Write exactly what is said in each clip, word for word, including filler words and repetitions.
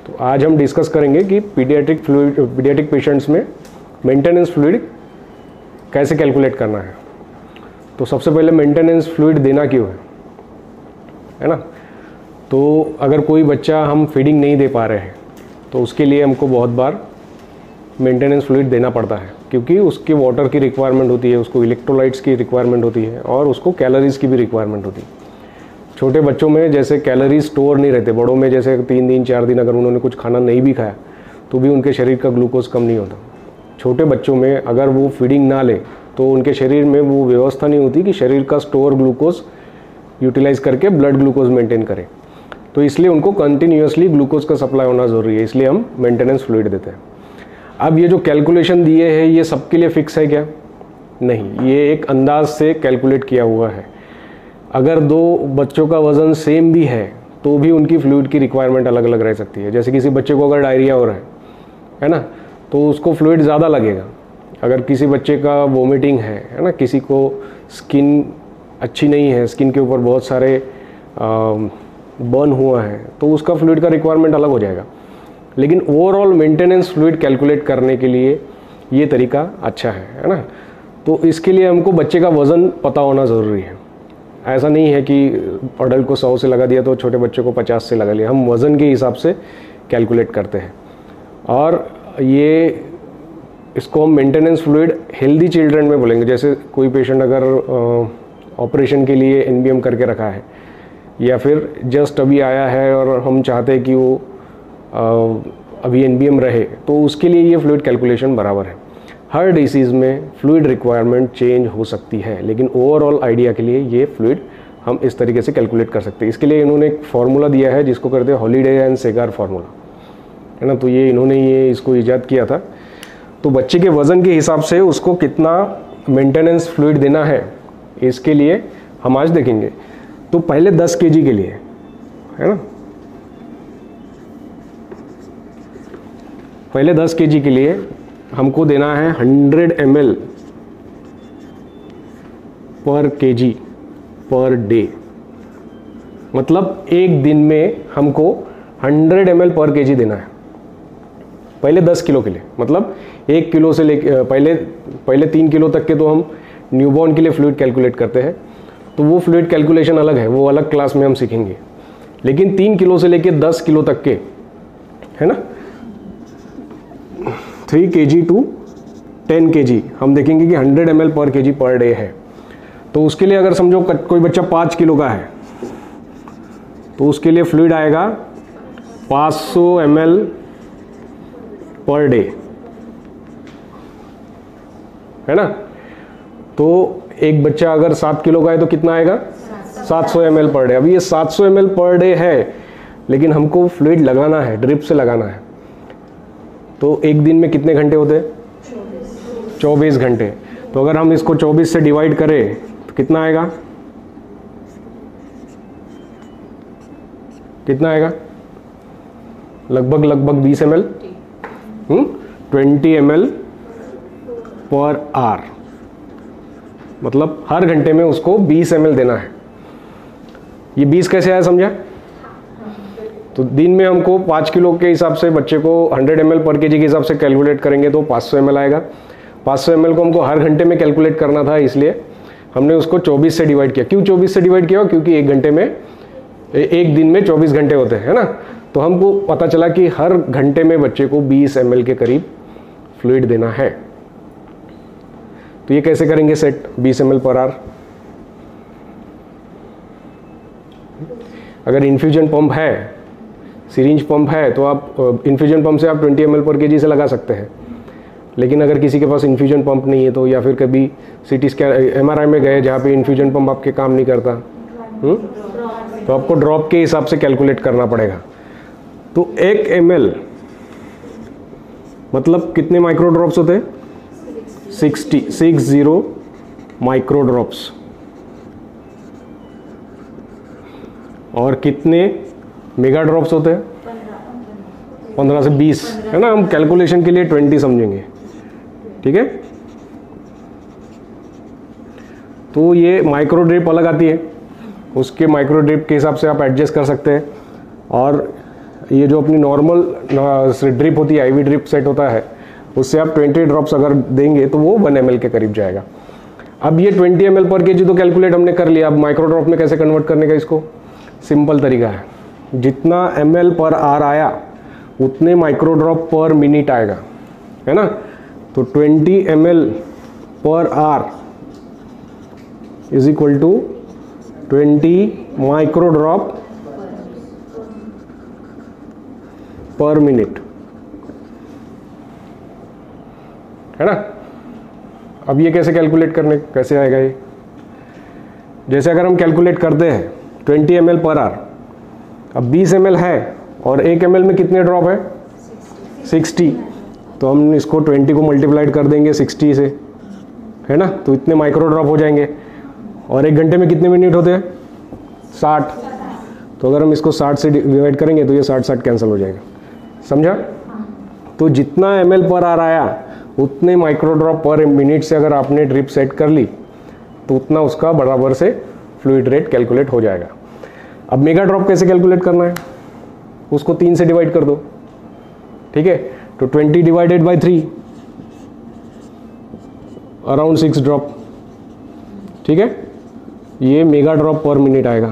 तो आज हम डिस्कस करेंगे कि पीडियाट्रिक फ्लूइड पीडियाट्रिक पेशेंट्स में मेंटेनेंस फ्लूइड कैसे कैलकुलेट करना है। तो सबसे पहले मेंटेनेंस फ्लूइड देना क्यों है, है ना। तो अगर कोई बच्चा हम फीडिंग नहीं दे पा रहे हैं तो उसके लिए हमको बहुत बार मेंटेनेंस फ्लूइड देना पड़ता है, क्योंकि उसके वाटर की रिक्वायरमेंट होती है, उसको इलेक्ट्रोलाइट्स की रिक्वायरमेंट होती है और उसको कैलोरीज़ की भी रिक्वायरमेंट होती है। छोटे बच्चों में जैसे कैलोरीज स्टोर नहीं रहते, बड़ों में जैसे तीन दिन चार दिन अगर उन्होंने कुछ खाना नहीं भी खाया तो भी उनके शरीर का ग्लूकोज कम नहीं होता। छोटे बच्चों में अगर वो फीडिंग ना ले तो उनके शरीर में वो व्यवस्था नहीं होती कि शरीर का स्टोर ग्लूकोज यूटिलाइज करके ब्लड ग्लूकोज मेंटेन करें। तो इसलिए उनको कंटिन्यूसली ग्लूकोज का सप्लाई होना ज़रूरी है, इसलिए हम मेंटेनेंस फ्लूइड देते हैं। अब ये जो कैलकुलेशन दिए हैं ये सबके लिए फिक्स है क्या? नहीं, ये एक अंदाज से कैलकुलेट किया हुआ है। अगर दो बच्चों का वज़न सेम भी है तो भी उनकी फ्लूइड की रिक्वायरमेंट अलग अलग रह सकती है। जैसे किसी बच्चे को अगर डायरिया हो रहा है है ना, तो उसको फ्लूइड ज़्यादा लगेगा। अगर किसी बच्चे का वोमिटिंग है है ना, किसी को स्किन अच्छी नहीं है, स्किन के ऊपर बहुत सारे बर्न हुआ है, तो उसका फ्लूइड का रिक्वायरमेंट अलग हो जाएगा। लेकिन ओवरऑल मेंटेनेंस फ्लूइड कैलकुलेट करने के लिए ये तरीका अच्छा है है ना। तो इसके लिए हमको बच्चे का वज़न पता होना ज़रूरी है। ऐसा नहीं है कि अडल्ट को सौ से लगा दिया तो छोटे बच्चे को पचास से लगा लिया, हम वज़न के हिसाब से कैलकुलेट करते हैं। और ये इसको हम मेंटेनेंस फ्लूइड हेल्दी चिल्ड्रन में बोलेंगे। जैसे कोई पेशेंट अगर ऑपरेशन के लिए एन बी एम करके रखा है या फिर जस्ट अभी आया है और हम चाहते हैं कि वो आ, अभी एन बी एम रहे, तो उसके लिए ये फ्लूइड कैलकुलेशन बराबर है। हर डिसीज़ में फ्लूइड रिक्वायरमेंट चेंज हो सकती है, लेकिन ओवरऑल आइडिया के लिए ये फ्लूइड हम इस तरीके से कैलकुलेट कर सकते हैं। इसके लिए इन्होंने एक फार्मूला दिया है जिसको कहते हैं हॉलीडे एंड सेगार फार्मूला, है ना। तो ये इन्होंने ये इसको ईजाद किया था। तो बच्चे के वज़न के हिसाब से उसको कितना मेंटेनेंस फ्लूइड देना है, इसके लिए हम आज देखेंगे। तो पहले दस के जी के लिए, है ना, पहले दस के जी के लिए हमको देना है हंड्रेड एम एल पर के जी पर डे। मतलब एक दिन में हमको हंड्रेड एम एल पर के जी देना है पहले दस किलो के लिए। मतलब एक किलो से लेके पहले पहले तीन किलो तक के तो हम न्यूबॉर्न के लिए फ्लूइड कैलकुलेट करते हैं, तो वो फ्लूइड कैलकुलेशन अलग है, वो अलग क्लास में हम सीखेंगे। लेकिन तीन किलो से लेके दस किलो तक के, है ना, थ्री के जी टू टेन के जी हम देखेंगे कि हंड्रेड एम एल पर के जी पर डे है। तो उसके लिए अगर समझो कोई बच्चा पाँच किलो का है तो उसके लिए फ्लूइड आएगा पाँच सौ एम एल पर डे, है ना। तो एक बच्चा अगर सात किलो का है तो कितना आएगा? सात सौ एम एल पर डे। अभी ये सात सौ एम एल पर डे है, लेकिन हमको फ्लूइड लगाना है, ड्रिप से लगाना है। तो एक दिन में कितने घंटे होते हैं? चौबीस घंटे। तो अगर हम इसको चौबीस से डिवाइड करें तो कितना आएगा? कितना आएगा? लगभग लगभग बीस M L, twenty M L per hour. मतलब हर घंटे में उसको बीस एम एल देना है। ये बीस कैसे आया समझा? तो दिन में हमको पाँच किलो के हिसाब से बच्चे को हंड्रेड एम एल पर के जी के हिसाब से कैलकुलेट करेंगे तो पाँच सौ एम एल आएगा। पाँच सौ एम एल को हमको हर घंटे में कैलकुलेट करना था, इसलिए हमने उसको चौबीस से डिवाइड किया। क्यों चौबीस से डिवाइड किया? क्योंकि एक घंटे में एक दिन में चौबीस घंटे होते हैं, है ना। तो हमको पता चला कि हर घंटे में बच्चे को बीस एम एल के करीब फ्लूइड देना है। तो ये कैसे करेंगे सेट? बीस एम एल पर आवर। अगर इन्फ्यूजन पंप है, सिरिंज पंप है, तो आप इन्फ्यूजन पंप से आप ट्वेंटी एम एल पर के जी से लगा सकते हैं। लेकिन अगर किसी के पास इन्फ्यूजन पंप नहीं है तो, या फिर कभी सीटी स्कैन एम आर आई में गए जहाँ पे इन्फ्यूजन पंप आपके काम नहीं करता, हुँ? तो आपको ड्रॉप के हिसाब से कैलकुलेट करना पड़ेगा। तो एक एम एल मतलब कितने माइक्रो ड्रॉप्स होते हैं? Sixty six zero micro drops. और कितने मेगा ड्रॉप्स होते हैं? पंद्रह से बीस, है ना। हम कैलकुलेशन के लिए ट्वेंटी समझेंगे, ठीक है। तो ये माइक्रो ड्रिप अलग आती है, उसके माइक्रो ड्रिप के हिसाब से आप एडजस्ट कर सकते हैं। और ये जो अपनी नॉर्मल ड्रिप होती है, आईवी ड्रिप सेट होता है, उससे आप ट्वेंटी ड्रॉप्स अगर देंगे तो वो वन एम एल के करीब जाएगा। अब ये ट्वेंटी एम एल पर के जी तो कैलकुलेट हमने कर लिया। अब माइक्रो ड्रॉप में कैसे कन्वर्ट करने का, इसको सिंपल तरीका है, जितना एम एल पर आर आया उतने माइक्रो ड्रॉप पर मिनट आएगा, है ना। तो twenty M L per hour is equal to twenty micro drop per minute, है ना। अब ये कैसे कैलकुलेट करने, कैसे आएगा ये, जैसे अगर हम कैलकुलेट करते हैं twenty M L per hour, अब बीस एम एल है और एक एम एल में कितने ड्रॉप है, सिक्सटी, तो हम इसको ट्वेंटी को मल्टीप्लाइड कर देंगे सिक्सटी से, है ना, तो इतने माइक्रो ड्रॉप हो जाएंगे। और एक घंटे में कितने मिनट होते हैं, साठ, तो अगर हम इसको साठ से डिवाइड करेंगे तो ये साठ साठ कैंसिल हो जाएगा, समझा। तो जितना एम एल पर आर आया उतने माइक्रो ड्रॉप पर मिनट से अगर आपने ड्रिप सेट कर ली तो उतना उसका बराबर से फ्लूइड रेट कैलकुलेट हो जाएगा। अब मेगा ड्रॉप कैसे कैलकुलेट करना है, उसको तीन से डिवाइड कर दो, ठीक है। तो twenty divided by three, around six drop, ठीक है, ये मेगा ड्रॉप पर मिनट आएगा।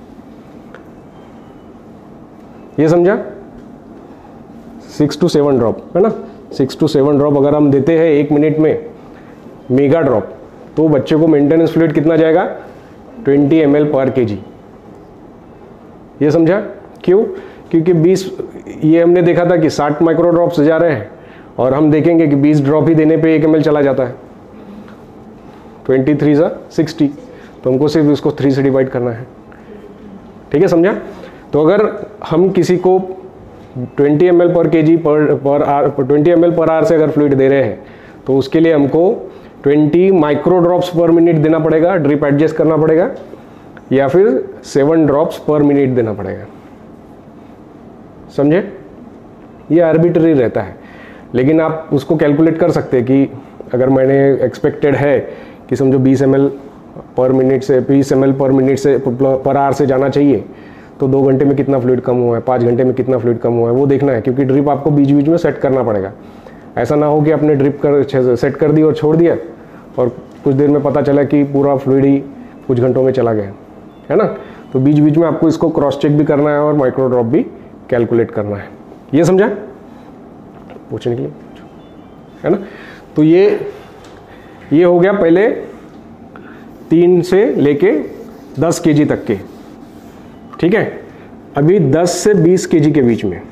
ये समझा, सिक्स टू सेवन ड्रॉप, है ना, सिक्स टू सेवन ड्रॉप अगर हम देते हैं एक मिनट में मेगा ड्रॉप, तो बच्चे को मेंटेनेंस फ्लूइड कितना जाएगा, ट्वेंटी एम एल पर के जी। ये समझा, क्यों, क्योंकि बीस, ये हमने देखा था कि साठ माइक्रो ड्रॉप्स जा रहे हैं और हम देखेंगे कि बीस ड्रॉप ही देने पे एक एम एल चला जाता है, ट्वेंटी थ्री सा सिक्सटी, तो हमको सिर्फ इसको थ्री से डिवाइड करना है, ठीक है, समझा। तो अगर हम किसी को ट्वेंटी एम एल पर के G per per hour twenty M L per hour से अगर फ्लूइड दे रहे हैं तो उसके लिए हमको twenty micro drops per minute देना पड़ेगा, ड्रिप एडजस्ट करना पड़ेगा, या फिर सेवन ड्रॉप्स पर मिनट देना पड़ेगा, समझे। ये आर्बिट्ररी रहता है, लेकिन आप उसको कैलकुलेट कर सकते हैं कि अगर मैंने एक्सपेक्टेड है कि समझो बीस एम एल पर मिनट से बीस एम एल पर मिनट से पर आवर से जाना चाहिए, तो दो घंटे में कितना फ्लूइड कम हुआ है, पाँच घंटे में कितना फ्लूइड कम हुआ है, वो देखना है, क्योंकि ड्रिप आपको बीच बीच में सेट करना पड़ेगा। ऐसा ना हो कि आपने ड्रिप कर सेट कर दी और छोड़ दिया और कुछ देर में पता चला कि पूरा फ्लूइड ही कुछ घंटों में चला गया, है ना। तो बीच बीच में आपको इसको क्रॉस चेक भी करना है और माइक्रो ड्रॉप भी कैलकुलेट करना है। ये समझा, पूछने के लिए, है ना। तो ये ये हो गया पहले तीन से लेके दस केजी तक के, ठीक है। अभी दस से बीस केजी के बीच में,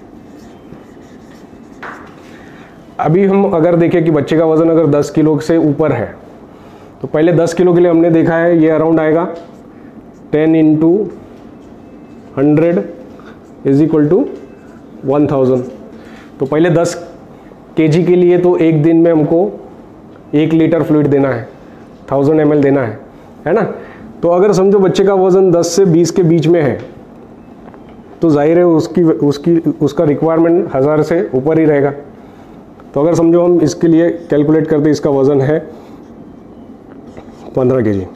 अभी हम अगर देखें कि बच्चे का वजन अगर दस किलो से ऊपर है, तो पहले दस किलो के लिए हमने देखा है ये अराउंड आएगा ten into hundred is equal to one thousand. तो पहले दस केजी के लिए तो एक दिन में हमको एक लीटर फ्लूइड देना है, थाउजेंड एम एल देना है, है ना। तो अगर समझो बच्चे का वजन दस से बीस के बीच में है, तो जाहिर है उसकी उसकी उसका रिक्वायरमेंट हज़ार से ऊपर ही रहेगा। तो अगर समझो हम इसके लिए कैलकुलेट करते, इसका वजन है पंद्रह केजी,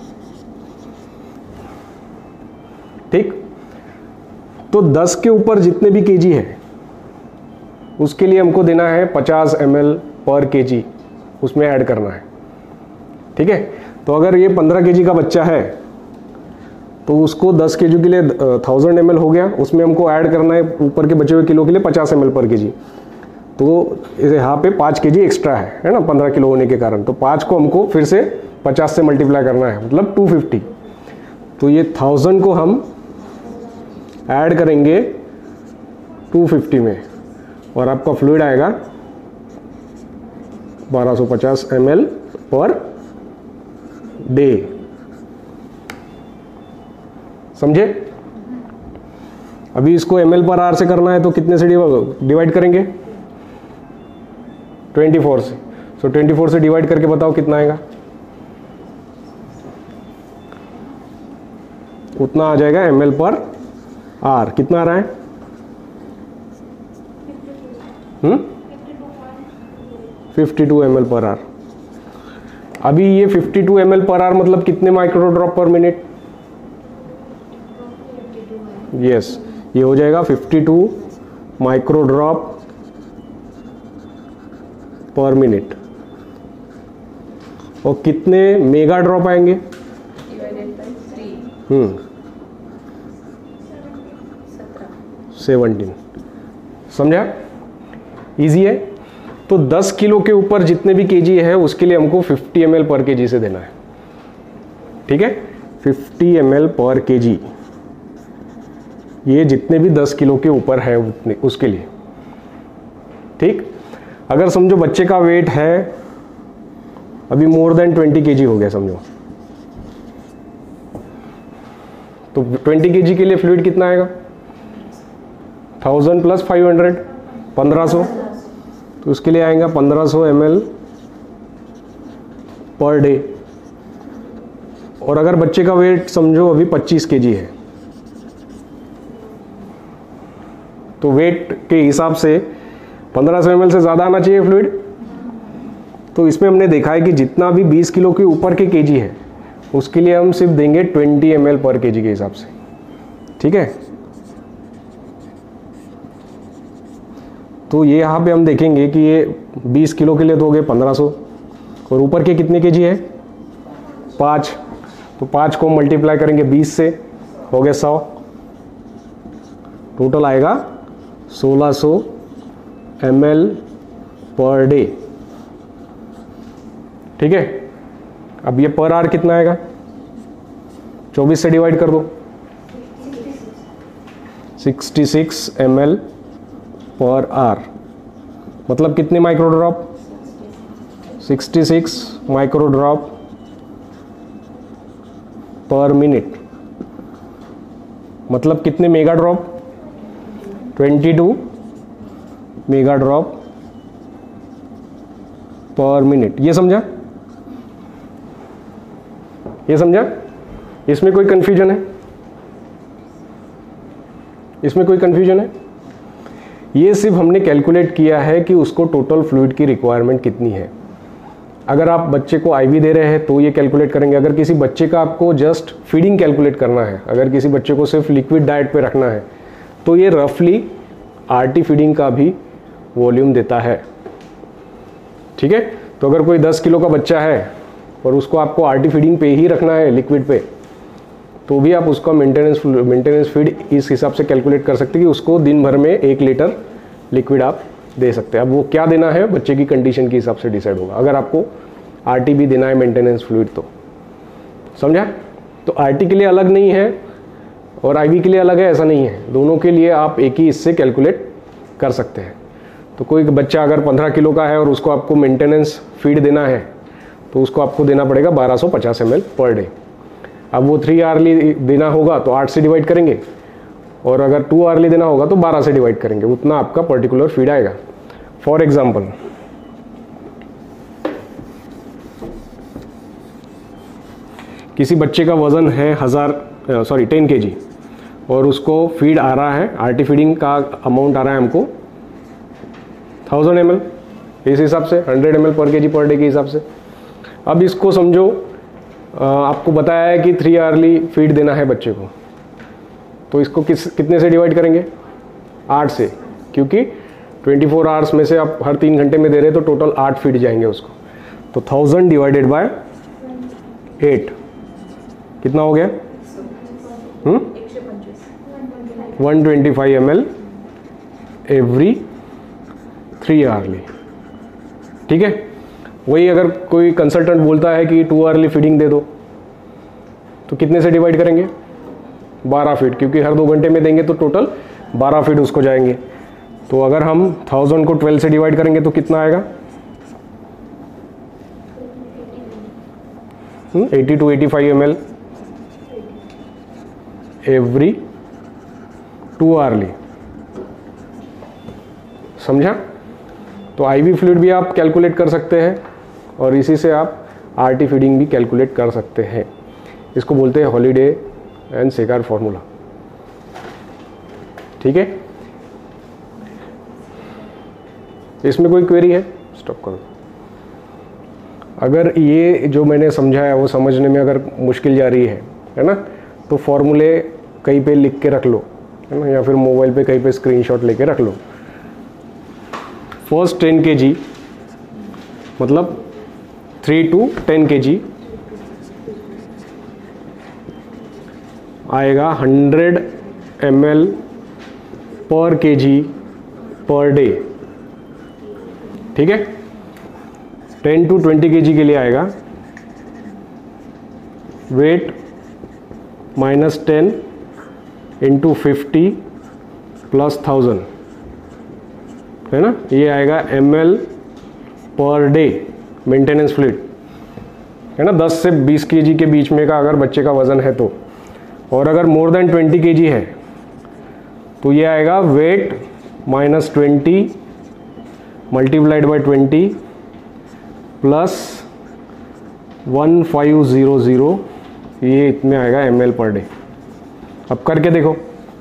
ठीक। तो दस के ऊपर जितने भी केजी है उसके लिए हमको देना है पचास एम एल पर केजी, उसमें ऐड करना है, ठीक है। तो अगर ये पंद्रह केजी का बच्चा है तो उसको दस केजी के लिए थाउजेंड एम एल हो गया, उसमें हमको ऐड करना है ऊपर के बचे हुए किलो के लिए पचास एम एल पर केजी। तो यहाँ पे पाँच केजी एक्स्ट्रा है, है ना, पंद्रह किलो होने के कारण। तो पाँच को हमको फिर से पचास से मल्टीप्लाई करना है, मतलब टू फिफ्टी। तो ये थाउजेंड को हम ऐड करेंगे टू फिफ्टी में और आपका फ्लूइड आएगा बारह सौ पचास एम एल पर डे, समझे। अभी इसको एम एल पर आवर से करना है तो कितने से डिवाइड करेंगे, ट्वेंटी फोर से। सो ट्वेंटी फोर से डिवाइड करके बताओ कितना आएगा, उतना आ जाएगा एम एल पर आर। कितना आ रहा है, hmm fifty two M L per hour. अभी ये fifty two M L per hour मतलब कितने micro drop per minute, yes, ये हो जाएगा fifty two micro drop per minute, और कितने मेगा ड्रॉप आएंगे? हम्म सेवनटीन। समझा? इजी है। तो दस किलो के ऊपर जितने भी केजी है उसके लिए हमको fifty M L per KG से देना है। ठीक है, fifty M L per KG, ये जितने भी दस किलो के ऊपर है उतने उसके लिए। ठीक, अगर समझो बच्चे का वेट है अभी मोर देन ट्वेंटी केजी हो गया समझो, तो ट्वेंटी केजी के लिए फ्लूइड कितना आएगा? थाउजेंड प्लस फाइव हंड्रेड, पंद्रह सौ। तो उसके लिए आएगा पंद्रह सौ एम एल पर डे। और अगर बच्चे का वेट समझो अभी पच्चीस केजी है, तो वेट के हिसाब से पंद्रह सौ एम एल से ज़्यादा आना चाहिए फ्लूइड। तो इसमें हमने देखा है कि जितना भी बीस किलो के ऊपर के केजी है उसके लिए हम सिर्फ देंगे twenty M L per KG के हिसाब से। ठीक है, तो ये यहाँ पे हम देखेंगे कि ये बीस किलो के लिए दोगे पंद्रह सौ, और ऊपर के कितने केजी है? पाँच। तो पाँच को मल्टीप्लाई करेंगे बीस से, हो गया सौ, टोटल आएगा सोलह सौ एम एल पर डे। ठीक है, अब ये पर आवर कितना आएगा? चौबीस से डिवाइड कर दो, sixty six M L per hour, मतलब कितने micro drop? Sixty six micro drop per minute, मतलब कितने mega drop? Twenty two mega drop per minute. ये समझा? ये समझा? इसमें कोई कंफ्यूजन है? इसमें कोई कंफ्यूजन है? ये सिर्फ हमने कैलकुलेट किया है कि उसको टोटल फ्लूइड की रिक्वायरमेंट कितनी है। अगर आप बच्चे को आईवी दे रहे हैं तो ये कैलकुलेट करेंगे। अगर किसी बच्चे का आपको जस्ट फीडिंग कैलकुलेट करना है, अगर किसी बच्चे को सिर्फ लिक्विड डाइट पे रखना है, तो ये रफली आरटी फीडिंग का भी वॉल्यूम देता है। ठीक है, तो अगर कोई दस किलो का बच्चा है और उसको आपको आरटी फीडिंग पे ही रखना है, लिक्विड पे, तो भी आप उसका मेंटेनेंस मेंटेनेंस फीड इस हिसाब से कैलकुलेट कर सकते हैं कि उसको दिन भर में एक लीटर लिक्विड आप दे सकते हैं। अब वो क्या देना है बच्चे की कंडीशन के हिसाब से डिसाइड होगा। अगर आपको आरटी भी देना है मेंटेनेंस फ्लूइड तो, समझा? तो आरटी के लिए अलग नहीं है और आईवी के लिए अलग है, ऐसा नहीं है। दोनों के लिए आप एक ही इससे कैलकुलेट कर सकते हैं। तो कोई बच्चा अगर पंद्रह किलो का है और उसको आपको मेंटेनेंस फीड देना है तो उसको आपको देना पड़ेगा बारह सौ पचास एम एल पर डे। अब वो थ्री आवरली देना होगा तो आठ से डिवाइड करेंगे, और अगर टू आवरली देना होगा तो बारह से डिवाइड करेंगे, उतना आपका पर्टिकुलर फीड आएगा। फॉर एग्जाम्पल, किसी बच्चे का वजन है हजार सॉरी टेन के जी और उसको फीड आ रहा है, आरटी फीडिंग का अमाउंट आ रहा है हमको थाउजेंड एम एल, इस हिसाब से हंड्रेड एम एल पर के जी पर डे के हिसाब से। अब इसको समझो आपको बताया है कि थ्री आवरली फीड देना है बच्चे को, तो इसको किस कितने से डिवाइड करेंगे? आठ से, क्योंकि चौबीस आवर्स में से आप हर तीन घंटे में दे रहे हैं तो टोटल आठ फीड जाएंगे उसको। तो थाउजेंड डिवाइडेड बाय एट कितना हो गया? Hmm one twenty five M L every three hourly. ठीक है, वही अगर कोई कंसल्टेंट बोलता है कि टू आवरली फीडिंग दे दो तो कितने से डिवाइड करेंगे? बारह फीड, क्योंकि हर दो घंटे में देंगे तो टोटल बारह फीड उसको जाएंगे। तो अगर हम थाउजेंड को ट्वेल्व से डिवाइड करेंगे तो कितना आएगा? Eighty two eighty five M L every two hourly. समझा? तो आईवी फ्लूइड भी आप कैलकुलेट कर सकते हैं और इसी से आप आरटी फीडिंग भी कैलकुलेट कर सकते हैं। इसको बोलते हैं हॉलिडे एंड सेकार फॉर्मूला। ठीक है, इसमें कोई क्वेरी है? स्टॉप करो। अगर ये जो मैंने समझाया वो समझने में अगर मुश्किल जा रही है है ना, तो फॉर्मूले कहीं पे लिख के रख लो है ना, या फिर मोबाइल पे कहीं पे स्क्रीनशॉट लेके रख लो। फर्स्ट टेन के जी मतलब थ्री टू टेन के जी आएगा हंड्रेड एम एल पर के जी पर डे। ठीक है, टेन टू ट्वेंटी के जी के लिए आएगा weight minus ten into fifty plus thousand, है ना, ये आएगा M L per day maintenance fluid, है ना, दस से बीस के जी के बीच में का अगर बच्चे का वज़न है तो। और अगर मोर देन ट्वेंटी के जी है तो ये आएगा weight minus twenty multiplied by twenty plus one five zero zero, ये इतने आएगा एम एल पर डे। अब करके देखो।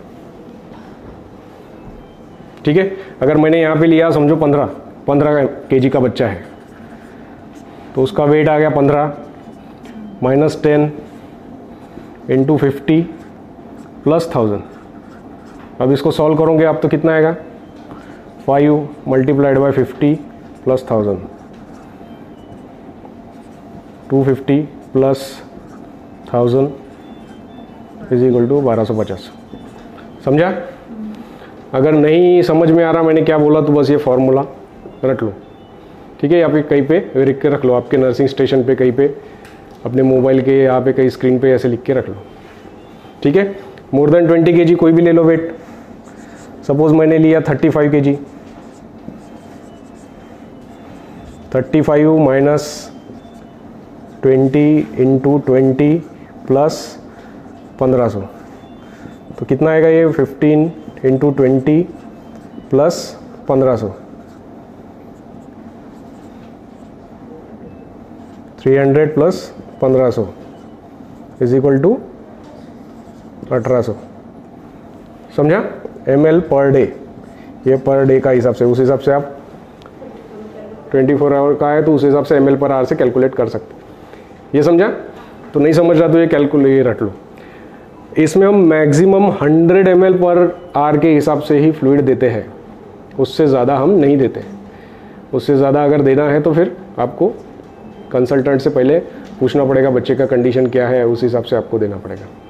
ठीक है, अगर मैंने यहाँ पे लिया समझो पंद्रह पंद्रह के जी का बच्चा है तो उसका वेट आ गया पंद्रह minus ten into fifty plus thousand. अब इसको सॉल्व करोगे आप तो कितना आएगा, five multiplied by fifty plus thousand, two fifty plus thousand is equal to बारह सौ पचास। समझा? अगर नहीं समझ में आ रहा मैंने क्या बोला तो बस ये फॉर्मूला रख लो। ठीक है, या फिर कहीं पे लिख के रख लो, आपके नर्सिंग स्टेशन पे कहीं पे अपने मोबाइल के यहाँ पे कहीं स्क्रीन पे ऐसे लिख के रख लो। ठीक है, मोर देन ट्वेंटी के जी कोई भी ले लो वेट। सपोज मैंने लिया thirty five K G, thirty five minus twenty into twenty plus पंद्रह सौ, तो कितना आएगा ये फिफ्टीन इंटू ट्वेंटी प्लस पंद्रह सौ, थ्री हंड्रेड प्लस पंद्रह सौ इज इक्वल टू अठारह सौ। समझा? एम एल पर डे, ये पर डे का हिसाब से, उस हिसाब से आप ट्वेंटी फोर आवर का है तो उस हिसाब से एम एल पर आवर से कैलकुलेट कर सकते। ये समझा? तो नहीं समझ रहा तो ये कैलकुलेट रख लो। इसमें हम maximum hundred M L per hour के हिसाब से ही फ्लूइड देते हैं, उससे ज़्यादा हम नहीं देते। उससे ज़्यादा अगर देना है तो फिर आपको कंसल्टेंट से पहले पूछना पड़ेगा बच्चे का कंडीशन क्या है, उस हिसाब से आपको देना पड़ेगा।